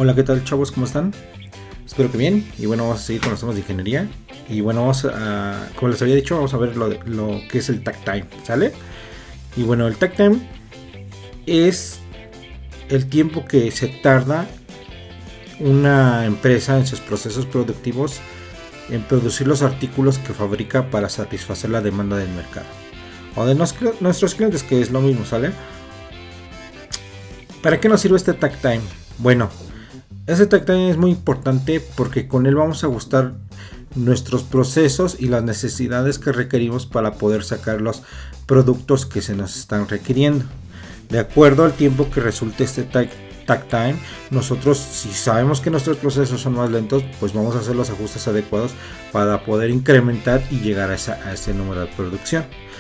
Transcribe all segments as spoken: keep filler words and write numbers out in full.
Hola, ¿qué tal, chavos? ¿Cómo están? Espero que bien. Y bueno, vamos a seguir con los temas de ingeniería. Y bueno, vamos a, como les había dicho, vamos a ver lo, de, lo que es el takt time, ¿sale? Y bueno, el takt time es el tiempo que se tarda una empresa en sus procesos productivos en producir los artículos que fabrica para satisfacer la demanda del mercado o de nos, nuestros clientes, que es lo mismo, ¿sale? ¿Para qué nos sirve este takt time? Bueno, este takt time es muy importante porque con él vamos a ajustar nuestros procesos y las necesidades que requerimos para poder sacar los productos que se nos están requiriendo. De acuerdo al tiempo que resulte este takt time, nosotros, si sabemos que nuestros procesos son más lentos, pues vamos a hacer los ajustes adecuados para poder incrementar y llegar a, esa, a ese número de producción.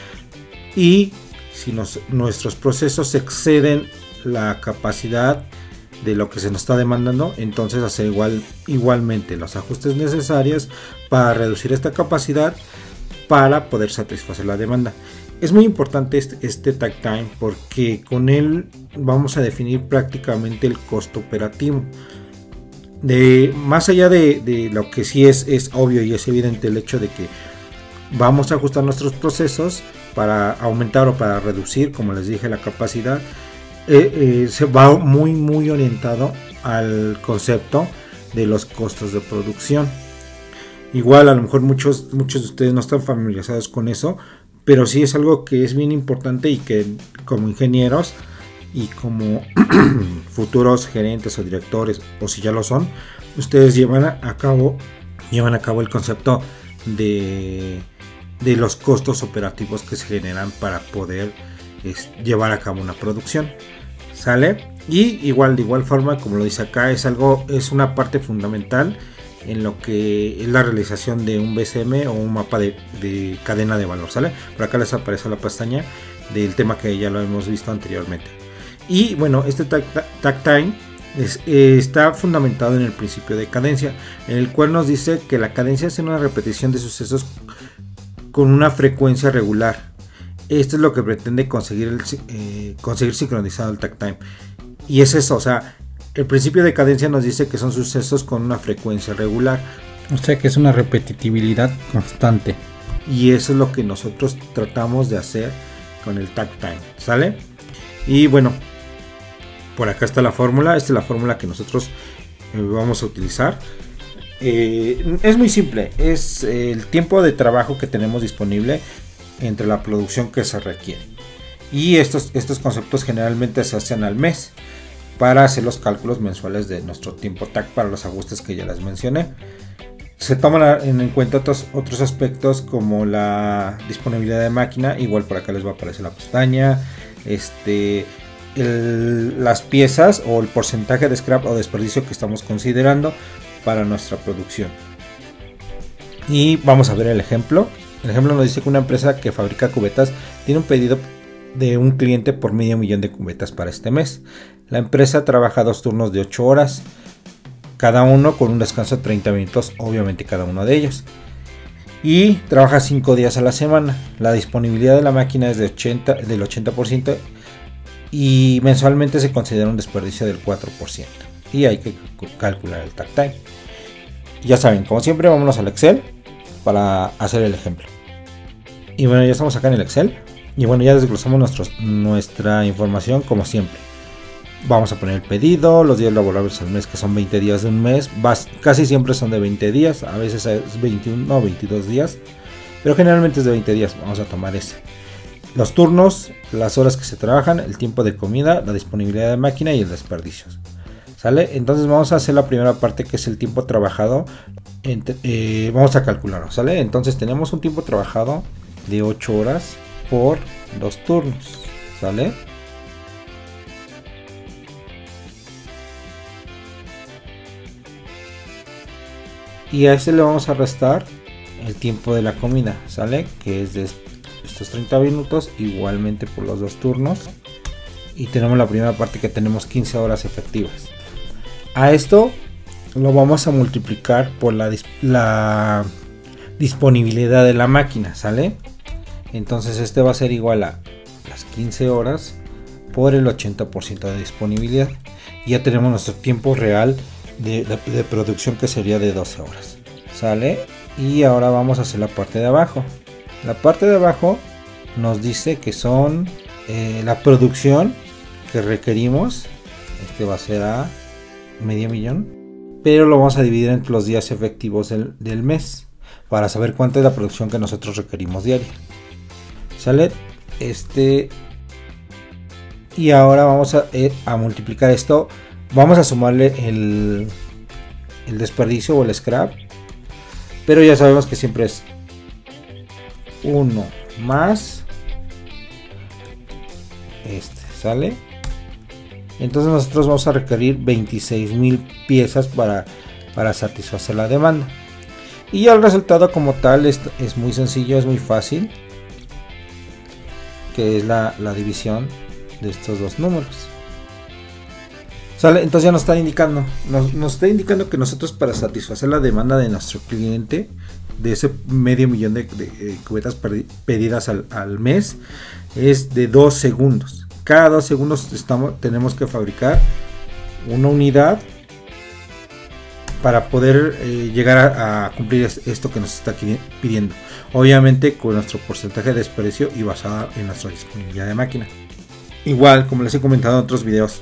Y si nos, nuestros procesos exceden la capacidad de lo que se nos está demandando, entonces hacer igual, igualmente los ajustes necesarios para reducir esta capacidad para poder satisfacer la demanda. Es muy importante este, este takt time porque con él vamos a definir prácticamente el costo operativo. De, más allá de, de lo que sí es, es obvio y es evidente el hecho de que vamos a ajustar nuestros procesos para aumentar o para reducir, como les dije, la capacidad. Eh, eh, se va muy muy orientado al concepto de los costos de producción. Igual a lo mejor muchos muchos de ustedes no están familiarizados con eso, pero sí es algo que es bien importante y que como ingenieros y como futuros gerentes o directores, o si ya lo son, ustedes llevan a cabo llevan a cabo el concepto de de los costos operativos que se generan para poder es, llevar a cabo una producción, ¿sale? Y igual de igual forma, como lo dice acá, es algo es una parte fundamental en lo que es la realización de un B C M o un mapa de, de cadena de valor, ¿sale? Por acá les aparece la pestaña del tema que ya lo hemos visto anteriormente. Y bueno, este takt time es, eh, está fundamentado en el principio de cadencia, en el cual nos dice que la cadencia es una repetición de sucesos con una frecuencia regular. Esto es lo que pretende conseguir, el, eh, conseguir sincronizado el takt time. Y es eso, o sea, el principio de cadencia nos dice que son sucesos con una frecuencia regular. O sea que es una repetitividad constante. Y eso es lo que nosotros tratamos de hacer con el takt time, ¿sale? Y bueno, por acá está la fórmula. Esta es la fórmula que nosotros eh, vamos a utilizar. Eh, es muy simple, es el tiempo de trabajo que tenemos disponible entre la producción que se requiere, y estos, estos conceptos generalmente se hacen al mes para hacer los cálculos mensuales de nuestro tiempo takt para los ajustes que ya les mencioné. Se toman en cuenta otros, otros aspectos como la disponibilidad de máquina, igual por acá les va a aparecer la pestaña, este, el, las piezas o el porcentaje de scrap o desperdicio que estamos considerando para nuestra producción. Y vamos a ver el ejemplo. El ejemplo nos dice que una empresa que fabrica cubetas tiene un pedido de un cliente por medio millón de cubetas para este mes. La empresa trabaja dos turnos de ocho horas, cada uno con un descanso de treinta minutos, obviamente cada uno de ellos. Y trabaja cinco días a la semana. La disponibilidad de la máquina es de ochenta, del ochenta por ciento y mensualmente se considera un desperdicio del cuatro por ciento. Y hay que calcular el takt time. Ya saben, como siempre, vámonos al Excel para hacer el ejemplo. Y bueno, ya estamos acá en el Excel. Y bueno, ya desglosamos nuestros, nuestra información como siempre. Vamos a poner el pedido, los días laborables al mes, que son veinte días de un mes. Vas, casi siempre son de veinte días, a veces es veintiuno o veintidós días, pero generalmente es de veinte días. Vamos a tomar ese. Los turnos, las horas que se trabajan, el tiempo de comida, la disponibilidad de máquina y el desperdicio. ¿Sale? Entonces vamos a hacer la primera parte, que es el tiempo trabajado. Entre, eh, vamos a calcularlo, ¿sale? Entonces tenemos un tiempo trabajado de ocho horas por dos turnos, ¿sale? Y a este le vamos a restar el tiempo de la comida, ¿sale? Que es de estos treinta minutos, igualmente por los dos turnos. Y tenemos la primera parte, que tenemos quince horas efectivas. A esto lo vamos a multiplicar por la, la disponibilidad de la máquina, ¿sale? Entonces este va a ser igual a las quince horas por el ochenta por ciento de disponibilidad. Y ya tenemos nuestro tiempo real de, de, de producción, que sería de doce horas. Sale. Y ahora vamos a hacer la parte de abajo. La parte de abajo nos dice que son eh, la producción que requerimos. Este va a ser a medio millón, pero lo vamos a dividir entre los días efectivos del, del mes para saber cuánta es la producción que nosotros requerimos diaria. Sale. Este y ahora vamos a, eh, a multiplicar esto. Vamos a sumarle el, el desperdicio o el scrap, pero ya sabemos que siempre es uno más este. Sale. Entonces nosotros vamos a requerir veintiséis mil piezas para, para satisfacer la demanda. Y ya el resultado como tal es, es muy sencillo, es muy fácil, que es la, la división de estos dos números. ¿Sale? Entonces ya nos está indicando, nos, nos está indicando que nosotros, para satisfacer la demanda de nuestro cliente, de ese medio millón de, de, de cubetas pedidas al, al mes, es de dos segundos. Cada dos segundos estamos, tenemos que fabricar una unidad para poder eh, llegar a, a cumplir esto que nos está pidiendo. Obviamente con nuestro porcentaje de desperdicio y basada en nuestra disponibilidad de máquina. Igual, como les he comentado en otros videos,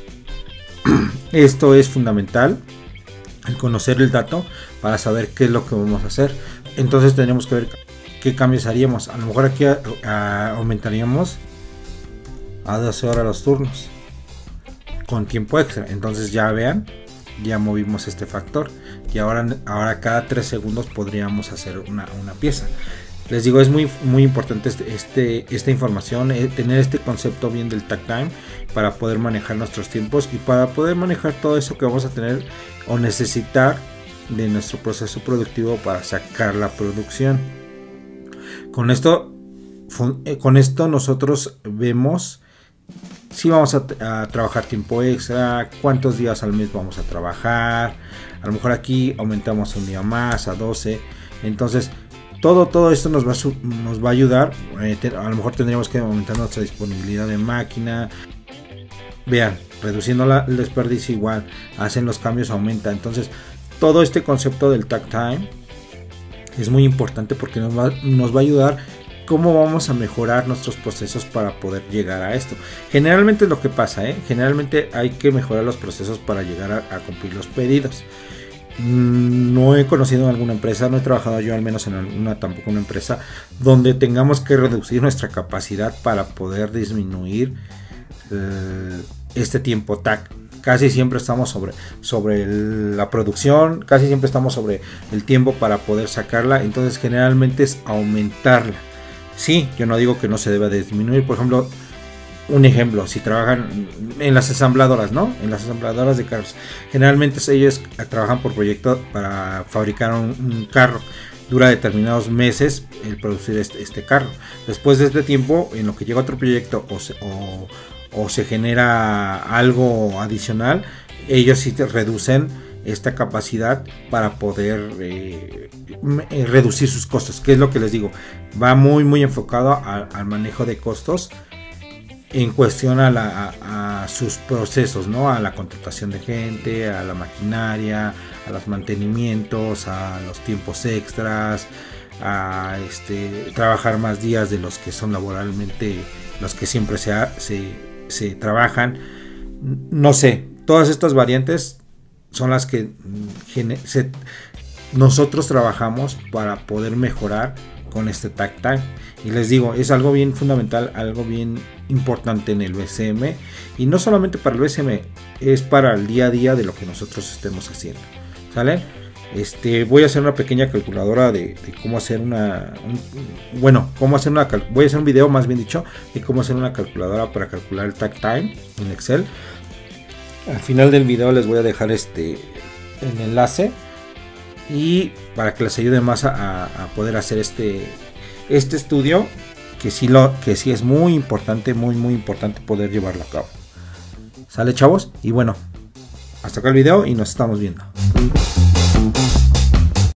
esto es fundamental, el conocer el dato para saber qué es lo que vamos a hacer. Entonces tenemos que ver qué cambios haríamos. A lo mejor aquí a, a, aumentaríamos a doce horas los turnos con tiempo extra. Entonces ya vean, ya movimos este factor y ahora, ahora cada tres segundos podríamos hacer una, una pieza. Les digo, es muy, muy importante este, este, esta información, eh, tener este concepto bien del takt time para poder manejar nuestros tiempos y para poder manejar todo eso que vamos a tener o necesitar de nuestro proceso productivo para sacar la producción. Con esto, con esto nosotros vemos si vamos a, a trabajar tiempo extra, cuántos días al mes vamos a trabajar. A lo mejor aquí aumentamos un día más a doce. Entonces todo, todo esto nos va, a, nos va a ayudar. Eh, te, a lo mejor tendríamos que aumentar nuestra disponibilidad de máquina. Vean, reduciendo la, el desperdicio igual, hacen los cambios, aumenta. Entonces todo este concepto del takt time es muy importante porque nos va, nos va a ayudar cómo vamos a mejorar nuestros procesos para poder llegar a esto. Generalmente es lo que pasa, ¿eh? Generalmente hay que mejorar los procesos para llegar a, a cumplir los pedidos. No he conocido alguna empresa, no he trabajado yo al menos en alguna, tampoco una empresa donde tengamos que reducir nuestra capacidad para poder disminuir eh, este tiempo T A C. Casi siempre estamos sobre, sobre el, la producción, casi siempre estamos sobre el tiempo para poder sacarla. Entonces generalmente es aumentarla. Sí, yo no digo que no se deba de disminuir. Por ejemplo, un ejemplo, si trabajan en las ensambladoras, ¿no? En las ensambladoras de carros. Generalmente ellos trabajan por proyecto para fabricar un, un carro. Dura determinados meses el producir este, este carro. Después de este tiempo, en lo que llega otro proyecto o se, o, o se genera algo adicional, ellos sí te reducen esta capacidad para poder eh, reducir sus costos. Que es lo que les digo, va muy muy enfocado a, al manejo de costos en cuestión a, la, a, a sus procesos, ¿no? A la contratación de gente, a la maquinaria, a los mantenimientos, a los tiempos extras, a este, trabajar más días de los que son laboralmente los que siempre se, se, se trabajan. No sé, todas estas variantes son las que se, nosotros trabajamos para poder mejorar con este takt time. Y les digo, es algo bien fundamental, algo bien importante en el B C M. Y no solamente para el B C M, es para el día a día de lo que nosotros estemos haciendo. ¿Sale? Este, voy a hacer una pequeña calculadora de, de cómo hacer una... Un, bueno, cómo hacer una... Voy a hacer un video, más bien dicho, de cómo hacer una calculadora para calcular el takt time en Excel. Al final del video les voy a dejar este el enlace y para que les ayude más a, a poder hacer este este estudio que sí lo que sí es muy importante, muy muy importante poder llevarlo a cabo. ¿Sale, chavos? Y bueno, hasta acá el video y nos estamos viendo.